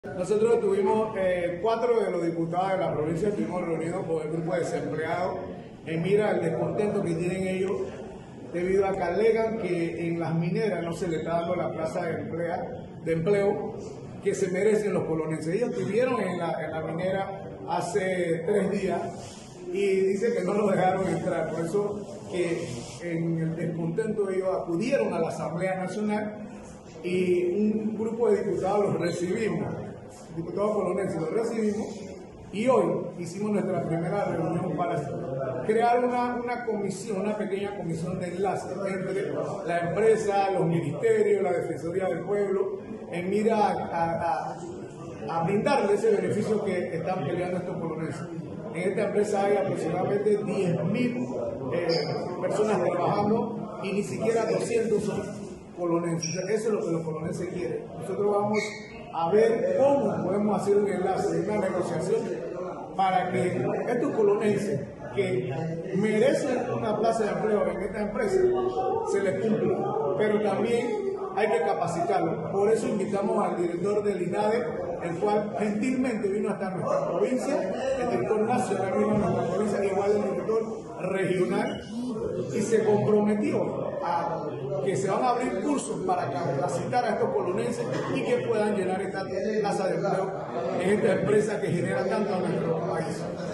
Nosotros tuvimos 4 de los diputados de la provincia, estuvimos reunidos con el grupo de desempleados en mira al descontento que tienen ellos debido a que alegan que en las mineras no se les está dando la plaza de empleo que se merecen los colonenses. Ellos estuvieron en la minera hace 3 días y dicen que no los dejaron entrar, por eso que en el descontento ellos acudieron a la Asamblea Nacional y un grupo de diputados los recibimos, diputados colonenses los recibimos, y hoy hicimos nuestra primera reunión para crear una comisión, una pequeña comisión de enlace entre la empresa, los ministerios, la Defensoría del Pueblo, en mira a brindarles ese beneficio que están peleando estos colonenses. En esta empresa hay aproximadamente 10.000 personas trabajando y ni siquiera 200 son colonenses. Eso es lo que los colonenses quieren. Nosotros vamos a ver cómo podemos hacer un enlace, una negociación para que estos colonenses que merecen una plaza de empleo en esta empresa se les cumpla, pero también hay que capacitarlos. Por eso invitamos al director del INADE, el cual gentilmente vino hasta nuestra provincia, el director nacional vino a nuestra provincia, igual el director regional, y se comprometió a que se van a abrir cursos para capacitar a estos colonenses y que puedan llenar esta plaza de empleo en esta empresa que genera tanto a nuestro país.